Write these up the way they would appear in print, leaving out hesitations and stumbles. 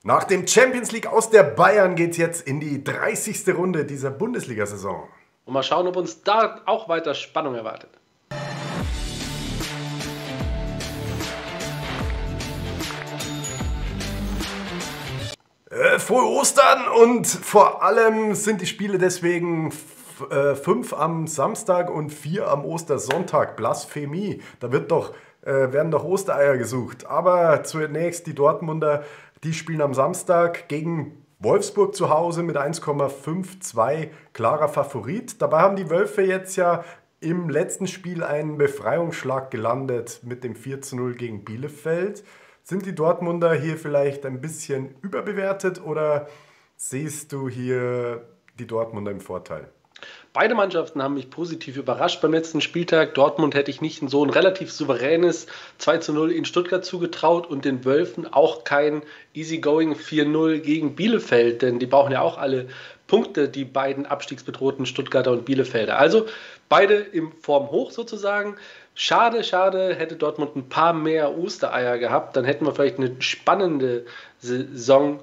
Nach dem Champions League aus der Bayern geht es jetzt in die 30. Runde dieser Bundesliga-Saison. Und mal schauen, ob uns da auch weiter Spannung erwartet. Frohe Ostern und vor allem sind die Spiele deswegen 5 am Samstag und 4 am Ostersonntag. Blasphemie, da werden doch Ostereier gesucht. Aber zunächst die Dortmunder, die spielen am Samstag gegen Wolfsburg zu Hause mit 1,52 klarer Favorit. Dabei haben die Wölfe jetzt ja im letzten Spiel einen Befreiungsschlag gelandet mit dem 4:0 gegen Bielefeld. Sind die Dortmunder hier vielleicht ein bisschen überbewertet oder siehst du hier die Dortmunder im Vorteil? Beide Mannschaften haben mich positiv überrascht beim letzten Spieltag. Dortmund hätte ich nicht so ein relativ souveränes 2:0 in Stuttgart zugetraut und den Wölfen auch kein easygoing 4:0 gegen Bielefeld, denn die brauchen ja auch alle Punkte, die beiden abstiegsbedrohten Stuttgarter und Bielefelder. Also beide im Form hoch sozusagen. Schade, schade, hätte Dortmund ein paar mehr Ostereier gehabt, dann hätten wir vielleicht eine spannende Saison,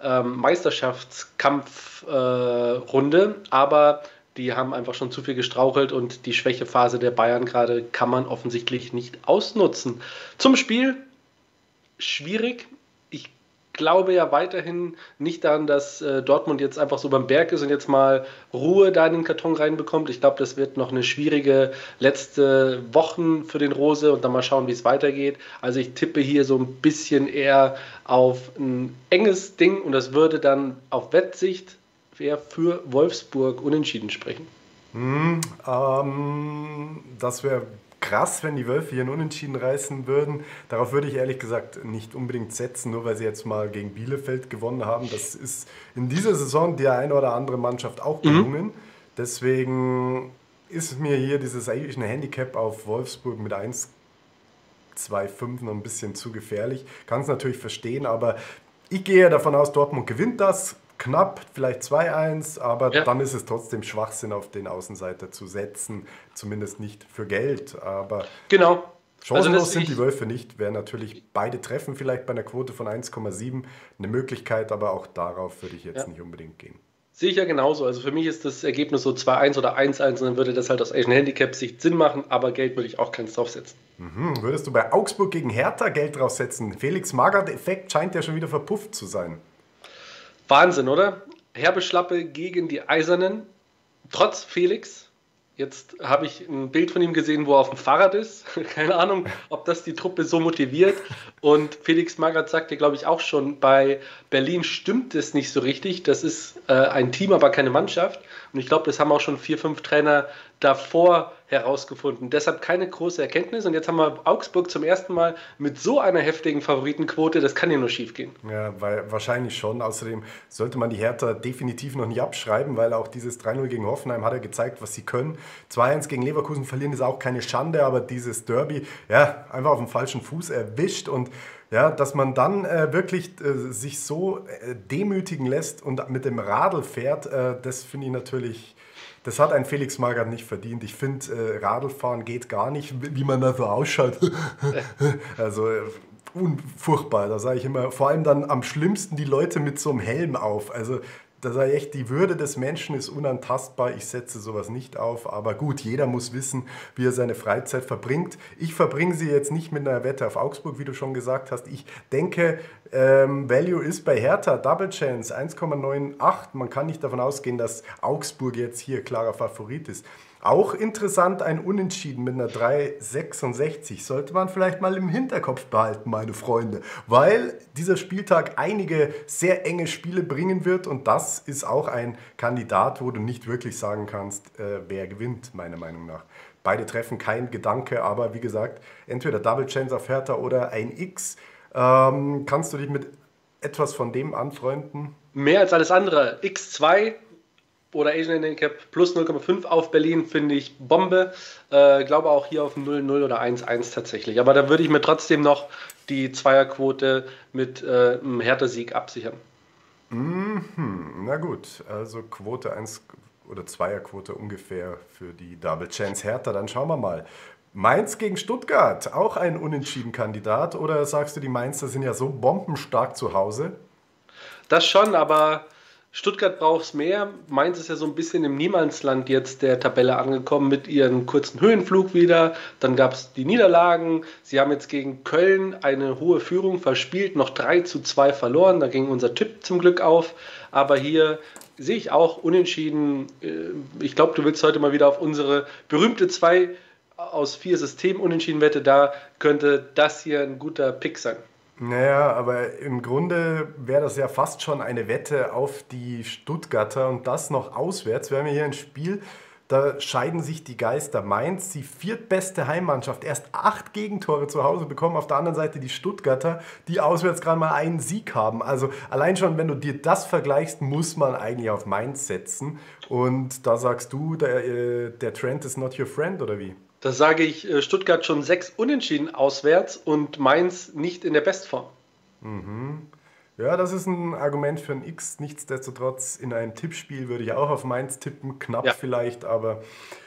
Meisterschaftskampfrunde, aber die haben einfach schon zu viel gestrauchelt und die Schwächephase der Bayern gerade kann man offensichtlich nicht ausnutzen. Zum Spiel schwierig. Ich glaube ja weiterhin nicht daran, dass Dortmund jetzt einfach so beim Berg ist und jetzt mal Ruhe da in den Karton reinbekommt. Ich glaube, das wird noch eine schwierige letzte Wochen für den Rose und dann mal schauen, wie es weitergeht. Also ich tippe hier so ein bisschen eher auf ein enges Ding und das würde dann auf Wettsicht für Wolfsburg unentschieden sprechen. Das wäre krass, wenn die Wölfe hier einen Unentschieden reißen würden. Darauf würde ich ehrlich gesagt nicht unbedingt setzen, nur weil sie jetzt mal gegen Bielefeld gewonnen haben. Das ist in dieser Saison der eine oder andere Mannschaft auch gelungen. Deswegen ist mir hier dieses eigentlich ein Handicap auf Wolfsburg mit 1,25 noch ein bisschen zu gefährlich. Kann es natürlich verstehen, aber ich gehe ja davon aus, Dortmund gewinnt das. Knapp, vielleicht 2:1, aber Ja, dann ist es trotzdem Schwachsinn, auf den Außenseiter zu setzen. Zumindest nicht für Geld. Aber genau. Also chancenlos sind die Wölfe nicht. Wäre natürlich beide Treffen vielleicht bei einer Quote von 1,7 eine Möglichkeit, aber auch darauf würde ich jetzt ja, nicht unbedingt gehen. sehe ich ja genauso. Also für mich ist das Ergebnis so 2:1 oder 1:1 und dann würde das halt aus Asian Handicap-Sicht Sinn machen, aber Geld würde ich auch keins draufsetzen. Würdest du bei Augsburg gegen Hertha Geld draufsetzen? Felix Magath-Effekt scheint ja schon wieder verpufft zu sein. Wahnsinn, oder? Herbe Schlappe gegen die Eisernen, trotz Felix. Jetzt habe ich ein Bild von ihm gesehen, wo er auf dem Fahrrad ist. Keine Ahnung, ob das die Truppe so motiviert. Und Felix Magath sagte, glaube ich, auch schon, bei Berlin stimmt es nicht so richtig. Das ist ein Team, aber keine Mannschaft. Und ich glaube, das haben auch schon 4, 5 Trainer davor herausgefunden. Deshalb keine große Erkenntnis. Und jetzt haben wir Augsburg zum ersten Mal mit so einer heftigen Favoritenquote. Das kann ja nur schief gehen. Ja, weil, wahrscheinlich schon. Außerdem sollte man die Hertha definitiv noch nicht abschreiben, weil auch dieses 3:0 gegen Hoffenheim hat er gezeigt, was sie können. 2:1 gegen Leverkusen verlieren ist auch keine Schande, aber dieses Derby, ja, einfach auf dem falschen Fuß erwischt und ja, dass man dann wirklich sich so demütigen lässt und mit dem Radl fährt, das finde ich natürlich, das hat ein Felix Magath nicht verdient. Ich finde, Radlfahren geht gar nicht, wie man da so ausschaut. Also furchtbar, da sage ich immer, vor allem dann am schlimmsten die Leute mit so einem Helm auf. Also da sage ich echt, die Würde des Menschen ist unantastbar. Ich setze sowas nicht auf. Aber gut, jeder muss wissen, wie er seine Freizeit verbringt. Ich verbringe sie jetzt nicht mit einer Wette auf Augsburg, wie du schon gesagt hast. Ich denke, Value ist bei Hertha, Double Chance 1,98. Man kann nicht davon ausgehen, dass Augsburg jetzt hier klarer Favorit ist. Auch interessant, ein Unentschieden mit einer 3,66. Sollte man vielleicht mal im Hinterkopf behalten, meine Freunde. Weil dieser Spieltag einige sehr enge Spiele bringen wird. Und das ist auch ein Kandidat, wo du nicht wirklich sagen kannst, wer gewinnt, meiner Meinung nach. Beide treffen kein Gedanke, aber wie gesagt, entweder Double Chance auf Hertha oder ein X. Kannst du dich mit etwas von dem anfreunden? Mehr als alles andere. X2 oder Asian Handicap plus 0,5 auf Berlin finde ich Bombe. Glaube auch hier auf 0:0 oder 1:1 tatsächlich. Aber da würde ich mir trotzdem noch die Zweierquote mit einem Hertha-Sieg absichern. Na gut, also Quote 1 oder Zweierquote ungefähr für die Double Chance Hertha. Dann schauen wir mal. Mainz gegen Stuttgart, auch ein Unentschieden-Kandidat. Oder sagst du, die Mainzer sind ja so bombenstark zu Hause? Das schon, aber Stuttgart braucht es mehr. Mainz ist ja so ein bisschen im Niemandsland jetzt der Tabelle angekommen mit ihrem kurzen Höhenflug wieder. Dann gab es die Niederlagen. Sie haben jetzt gegen Köln eine hohe Führung verspielt, noch 3:2 verloren. Da ging unser Tipp zum Glück auf. Aber hier sehe ich auch unentschieden. Ich glaube, du willst heute mal wieder auf unsere berühmte 2 aus 4 System unentschieden Wette. Da könnte das hier ein guter Pick sein. Naja, aber im Grunde wäre das ja fast schon eine Wette auf die Stuttgarter und das noch auswärts. Wir haben ja hier ein Spiel, da scheiden sich die Geister. Mainz, die viertbeste Heimmannschaft, erst 8 Gegentore zu Hause bekommen. Auf der anderen Seite die Stuttgarter, die auswärts gerade mal einen Sieg haben. Also allein schon, wenn du dir das vergleichst, muss man eigentlich auf Mainz setzen. Und da sagst du, der Trend is not your friend, oder wie? Da sage ich Stuttgart schon 6 Unentschieden auswärts und Mainz nicht in der Bestform. Ja, das ist ein Argument für ein X. Nichtsdestotrotz, in einem Tippspiel würde ich auch auf Mainz tippen, knapp Ja, vielleicht, aber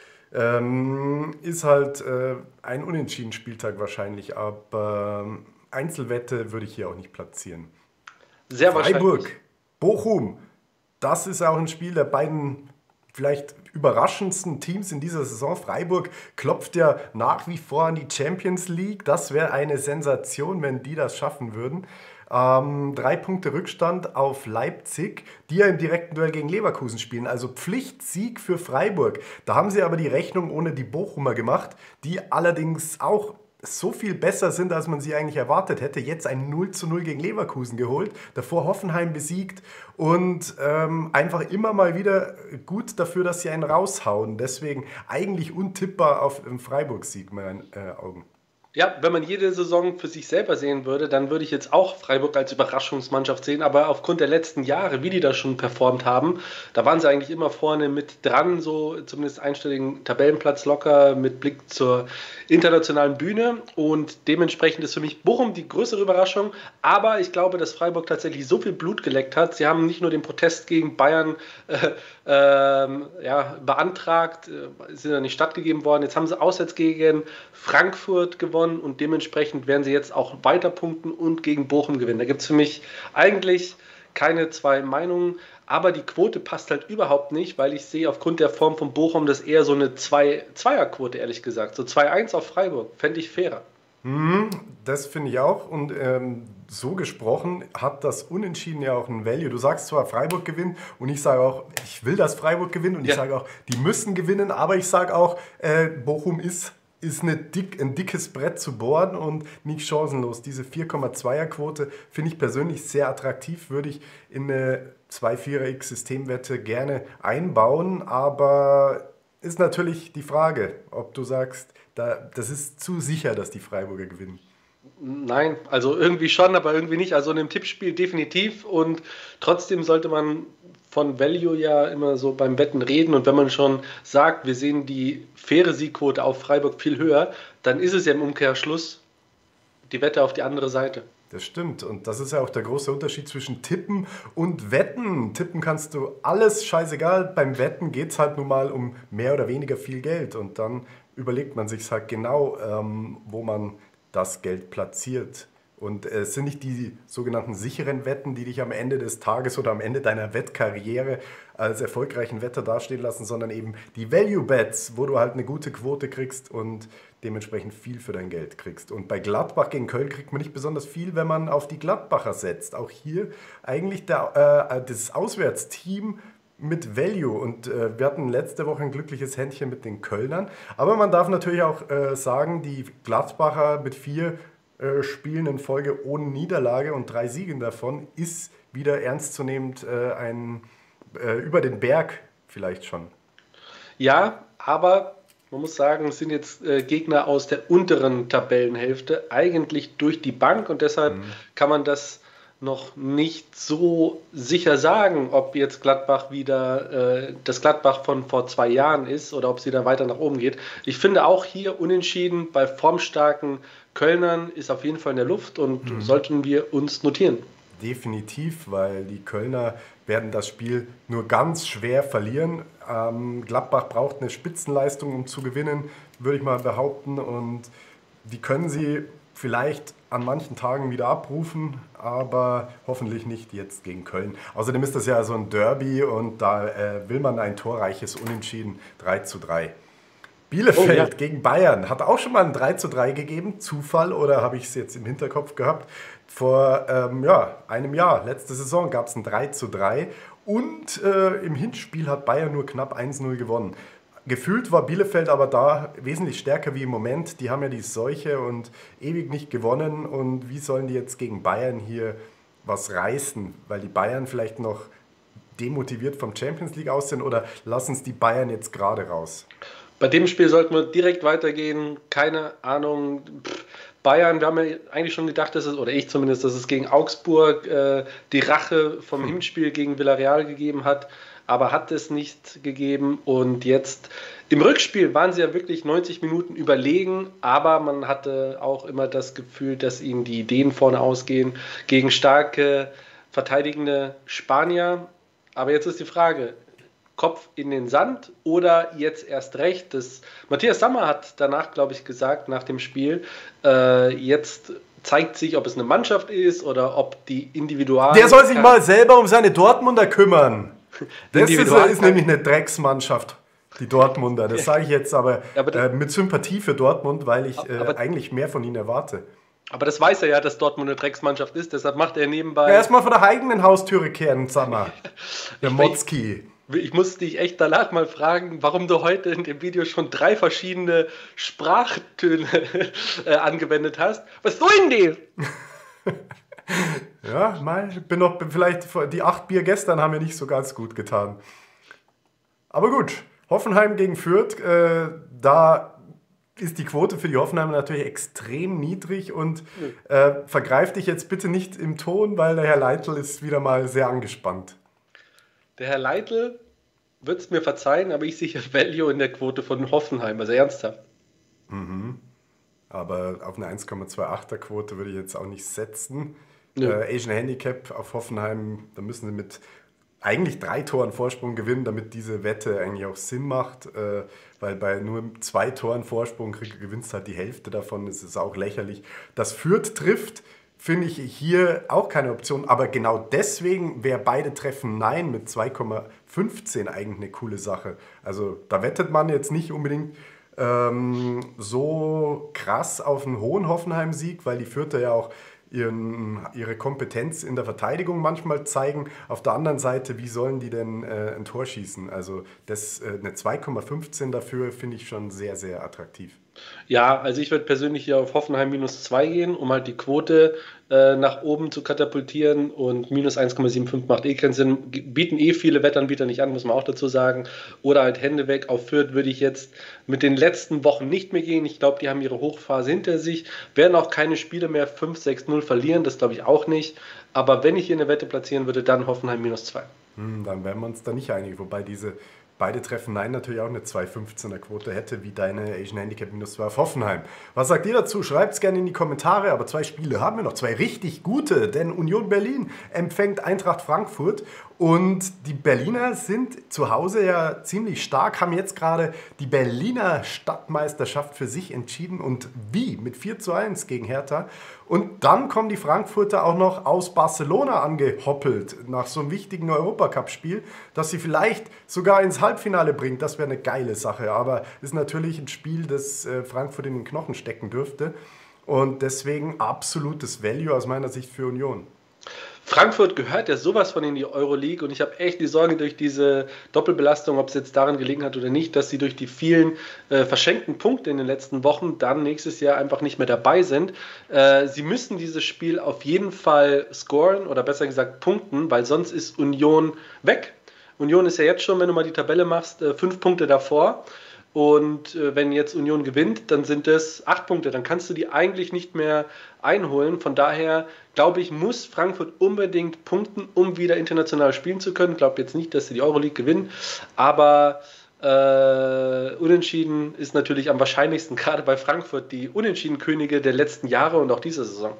ist halt ein Unentschieden-Spieltag wahrscheinlich. Aber Einzelwette würde ich hier auch nicht platzieren. sehr wahrscheinlich. Freiburg, Bochum, das ist auch ein Spiel der beiden vielleicht überraschendsten Teams in dieser Saison. Freiburg klopft ja nach wie vor an die Champions League. Das wäre eine Sensation, wenn die das schaffen würden. 3 Punkte Rückstand auf Leipzig, die ja im direkten Duell gegen Leverkusen spielen. Also Pflichtsieg für Freiburg. Da haben sie aber die Rechnung ohne die Bochumer gemacht, die allerdings auch so viel besser sind, als man sie eigentlich erwartet hätte. Jetzt ein 0:0 gegen Leverkusen geholt, davor Hoffenheim besiegt und einfach immer mal wieder gut dafür, dass sie einen raushauen. Deswegen eigentlich untippbar auf den Freiburg-Sieg, meinen Augen. Ja, wenn man jede Saison für sich selber sehen würde, dann würde ich jetzt auch Freiburg als Überraschungsmannschaft sehen. Aber aufgrund der letzten Jahre, wie die da schon performt haben, da waren sie eigentlich immer vorne mit dran, so zumindest einstelligen Tabellenplatz locker mit Blick zur internationalen Bühne. Und dementsprechend ist für mich Bochum die größere Überraschung. Aber ich glaube, dass Freiburg tatsächlich so viel Blut geleckt hat. Sie haben nicht nur den Protest gegen Bayern ja, beantragt, sind ja nicht stattgegeben worden. Jetzt haben sie auswärts gegen Frankfurt gewonnen und dementsprechend werden sie jetzt auch weiter punkten und gegen Bochum gewinnen. Da gibt es für mich eigentlich keine zwei Meinungen, aber die Quote passt halt überhaupt nicht, weil ich sehe aufgrund der Form von Bochum das eher so eine Zweierquote, ehrlich gesagt. So 2:1 auf Freiburg, fände ich fairer. Das finde ich auch. Und so gesprochen hat das Unentschieden ja auch ein Value. Du sagst zwar, Freiburg gewinnt und ich sage auch, ich will, dass Freiburg gewinnt und ich Ja, sage auch, die müssen gewinnen, aber ich sage auch, Bochum ist ein dickes Brett zu bohren und nicht chancenlos. Diese 4,2er Quote finde ich persönlich sehr attraktiv, würde ich in eine 2-4er-X-Systemwette gerne einbauen, aber ist natürlich die Frage, ob du sagst, das ist zu sicher, dass die Freiburger gewinnen. nein, also irgendwie schon, aber irgendwie nicht. Also in einem Tippspiel definitiv und trotzdem sollte man von Value ja immer so beim Wetten reden und wenn man schon sagt, wir sehen die faire Siegquote auf Freiburg viel höher, dann ist es ja im Umkehrschluss die Wette auf die andere Seite. Das stimmt. Und das ist ja auch der große Unterschied zwischen Tippen und Wetten. Tippen kannst du alles, scheißegal. Beim Wetten geht es halt nun mal um mehr oder weniger viel Geld. Und dann überlegt man sich halt genau, wo man das Geld platziert. Und es sind nicht die sogenannten sicheren Wetten, die dich am Ende des Tages oder am Ende deiner Wettkarriere als erfolgreichen Wetter dastehen lassen, sondern eben die Value Bets, wo du halt eine gute Quote kriegst und dementsprechend viel für dein Geld kriegst. Und bei Gladbach gegen Köln kriegt man nicht besonders viel, wenn man auf die Gladbacher setzt. Auch hier eigentlich das Auswärtsteam mit Value. Und wir hatten letzte Woche ein glückliches Händchen mit den Kölnern. Aber man darf natürlich auch sagen, die Gladbacher mit 4 Spielen in Folge ohne Niederlage und 3 Siegen davon ist wieder ernstzunehmend über den Berg vielleicht schon. Ja, aber man muss sagen, es sind jetzt Gegner aus der unteren Tabellenhälfte, eigentlich durch die Bank und deshalb kann man das noch nicht so sicher sagen, ob jetzt Gladbach wieder das Gladbach von vor 2 Jahren ist oder ob sie da weiter nach oben geht. Ich finde auch hier unentschieden bei formstarken Kölnern ist auf jeden Fall in der Luft und sollten wir uns notieren. Definitiv, weil die Kölner werden das Spiel nur ganz schwer verlieren. Gladbach braucht eine Spitzenleistung, um zu gewinnen, würde ich mal behaupten. Und die können sie vielleicht an manchen Tagen wieder abrufen, aber hoffentlich nicht jetzt gegen Köln. Außerdem ist das ja so ein Derby und da will man ein torreiches Unentschieden 3:3. Bielefeld gegen Bayern hat auch schon mal ein 3:3 gegeben. Zufall oder habe ich es jetzt im Hinterkopf gehabt? Vor einem Jahr, letzte Saison, gab es ein 3:3 und im Hinspiel hat Bayern nur knapp 1:0 gewonnen. Gefühlt war Bielefeld aber da wesentlich stärker wie im Moment. Die haben ja die Seuche und ewig nicht gewonnen. Und wie sollen die jetzt gegen Bayern hier was reißen? Weil die Bayern vielleicht noch demotiviert vom Champions League aus sind oder lassen es die Bayern jetzt gerade raus? Bei dem Spiel sollten wir direkt weitergehen. Keine Ahnung. Bayern, wir haben ja eigentlich schon gedacht, oder ich zumindest, dass es gegen Augsburg die Rache vom Hinspiel gegen Villarreal gegeben hat. Aber hat es nicht gegeben. Und jetzt im Rückspiel waren sie ja wirklich 90 Minuten überlegen. Aber man hatte auch immer das Gefühl, dass ihnen die Ideen vorne ausgehen gegen starke, verteidigende Spanier. Aber jetzt ist die Frage, Kopf in den Sand oder jetzt erst recht. Matthias Sammer hat danach, glaube ich, gesagt, nach dem Spiel, jetzt zeigt sich, ob es eine Mannschaft ist oder ob die Individual... Der soll sich mal selber um seine Dortmunder kümmern. Das ist nämlich eine Drecksmannschaft, die Dortmunder. Das sage ich jetzt aber mit Sympathie für Dortmund, weil ich eigentlich mehr von ihnen erwarte. Aber das weiß er ja, dass Dortmund eine Drecksmannschaft ist, deshalb macht er nebenbei... Ja, erstmal vor der eigenen Haustüre kehren, Sammer. Der Motzki. Ich muss dich echt danach mal fragen, warum du heute in dem Video schon 3 verschiedene Sprachtöne angewendet hast. Was soll denn die? Ja, vielleicht die 8 Bier gestern haben mir nicht so ganz gut getan. Aber gut, Hoffenheim gegen Fürth, da ist die Quote für die Hoffenheimer natürlich extrem niedrig und vergreif dich jetzt bitte nicht im Ton, weil der Herr Leitl ist wieder mal sehr angespannt. Der Herr Leitl wird es mir verzeihen, aber ich sehe Value in der Quote von Hoffenheim, also ernsthaft. Mhm. Aber auf eine 1,28er Quote würde ich jetzt auch nicht setzen. Ja. Asian Handicap auf Hoffenheim, da müssen sie mit eigentlich 3 Toren Vorsprung gewinnen, damit diese Wette eigentlich auch Sinn macht. Weil bei nur 2 Toren Vorsprung gewinnst halt die Hälfte davon. Das ist auch lächerlich. Dass Fürth trifft, finde ich hier auch keine Option. Aber genau deswegen wäre beide Treffen Nein mit 2,15 eigentlich eine coole Sache. Also da wettet man jetzt nicht unbedingt so krass auf einen hohen Hoffenheim-Sieg, weil die Fürther ja auch ihre Kompetenz in der Verteidigung manchmal zeigen. Auf der anderen Seite, wie sollen die denn ein Tor schießen? Also eine 2,15 dafür finde ich schon sehr, sehr attraktiv. Ja, also ich würde persönlich hier auf Hoffenheim -2 gehen, um halt die Quote nach oben zu katapultieren, und -1,75 macht keinen Sinn. Bieten viele Wettanbieter nicht an, muss man auch dazu sagen. Oder halt Hände weg. Auf Fürth würde ich jetzt mit den letzten Wochen nicht mehr gehen. Ich glaube, die haben ihre Hochphase hinter sich. Werden auch keine Spiele mehr 5-6-0 verlieren, das glaube ich auch nicht. Aber wenn ich hier eine Wette platzieren würde, dann Hoffenheim -2. Dann wären wir uns da nicht einig, wobei beide Treffen Nein natürlich auch eine 2,15er Quote hätte, wie deine Asian Handicap -2 auf Hoffenheim. Was sagt ihr dazu? Schreibt es gerne in die Kommentare, aber 2 Spiele haben wir noch, 2 richtig gute, denn Union Berlin empfängt Eintracht Frankfurt und die Berliner sind zu Hause ja ziemlich stark, haben jetzt gerade die Berliner Stadtmeisterschaft für sich entschieden und wie? Mit 4:1 gegen Hertha. Und dann kommen die Frankfurter auch noch aus Barcelona angehoppelt nach so einem wichtigen Europacup-Spiel, das sie vielleicht sogar ins Halbfinale bringt. Das wäre eine geile Sache, aber ist natürlich ein Spiel, das Frankfurt in den Knochen stecken dürfte. Und deswegen absolutes Value aus meiner Sicht für Union. Frankfurt gehört ja sowas von in die Euroleague, und ich habe echt die Sorge durch diese Doppelbelastung, ob es jetzt daran gelegen hat oder nicht, dass sie durch die vielen verschenkten Punkte in den letzten Wochen dann nächstes Jahr einfach nicht mehr dabei sind. Sie müssen dieses Spiel auf jeden Fall scoren oder besser gesagt punkten, weil sonst ist Union weg. Union ist ja jetzt schon, wenn du mal die Tabelle machst, 5 Punkte davor. Und wenn jetzt Union gewinnt, dann sind es 8 Punkte. Dann kannst du die eigentlich nicht mehr einholen. Von daher, glaube ich, muss Frankfurt unbedingt punkten, um wieder international spielen zu können. Ich glaube jetzt nicht, dass sie die Euroleague gewinnen. Aber Unentschieden ist natürlich am wahrscheinlichsten, gerade bei Frankfurt, die Unentschieden-Könige der letzten Jahre und auch dieser Saison.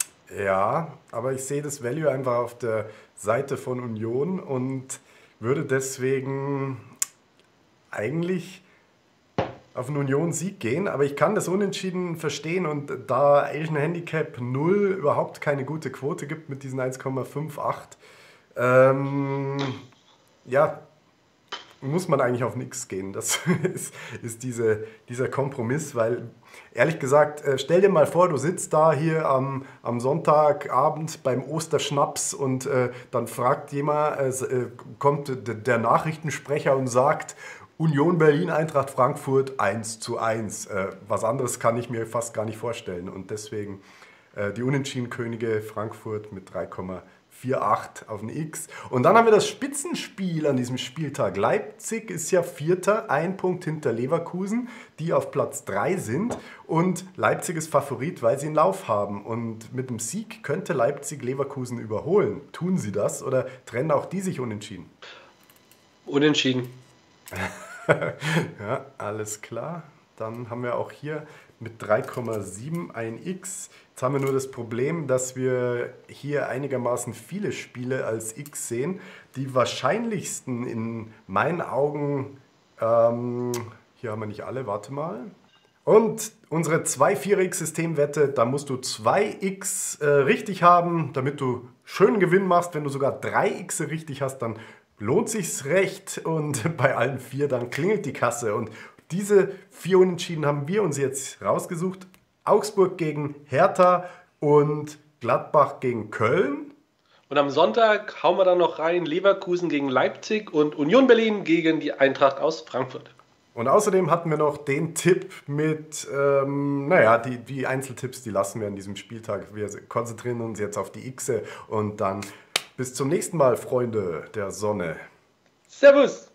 Ja, aber ich sehe das Value einfach auf der Seite von Union und würde deswegen eigentlich auf einen Union-Sieg gehen, aber ich kann das Unentschieden verstehen und da Asian Handicap 0 überhaupt keine gute Quote gibt mit diesen 1,58, ja, muss man eigentlich auf nichts gehen. Das ist dieser Kompromiss, weil ehrlich gesagt, stell dir mal vor, du sitzt da hier am Sonntagabend beim Osterschnaps und dann fragt jemand, kommt der Nachrichtensprecher und sagt, Union Berlin, Eintracht Frankfurt 1:1. Was anderes kann ich mir fast gar nicht vorstellen und deswegen die Unentschieden-Könige Frankfurt mit 3,48 auf den X. Und dann haben wir das Spitzenspiel an diesem Spieltag. Leipzig ist ja Vierter, ein Punkt hinter Leverkusen, die auf Platz 3 sind. Und Leipzig ist Favorit, weil sie einen Lauf haben. Und mit dem Sieg könnte Leipzig Leverkusen überholen. Tun sie das oder trennen auch die sich unentschieden? Unentschieden. Ja, alles klar. Dann haben wir auch hier mit 3,7 ein X. Jetzt haben wir nur das Problem, dass wir hier einigermaßen viele Spiele als X sehen. Die wahrscheinlichsten in meinen Augen, hier haben wir nicht alle, warte mal. Und unsere 2-4x-Systemwette, da musst du 2x richtig haben, damit du schönen Gewinn machst. Wenn du sogar 3x richtig hast, dann lohnt sich's recht und bei allen 4 dann klingelt die Kasse. Und diese 4 Unentschieden haben wir uns jetzt rausgesucht. Augsburg gegen Hertha und Gladbach gegen Köln. Und am Sonntag hauen wir dann noch rein Leverkusen gegen Leipzig und Union Berlin gegen die Eintracht aus Frankfurt. Und außerdem hatten wir noch den Tipp mit, die Einzeltipps, die lassen wir an diesem Spieltag. Wir konzentrieren uns jetzt auf die Xe und dann bis zum nächsten Mal, Freunde der Sonne. Servus!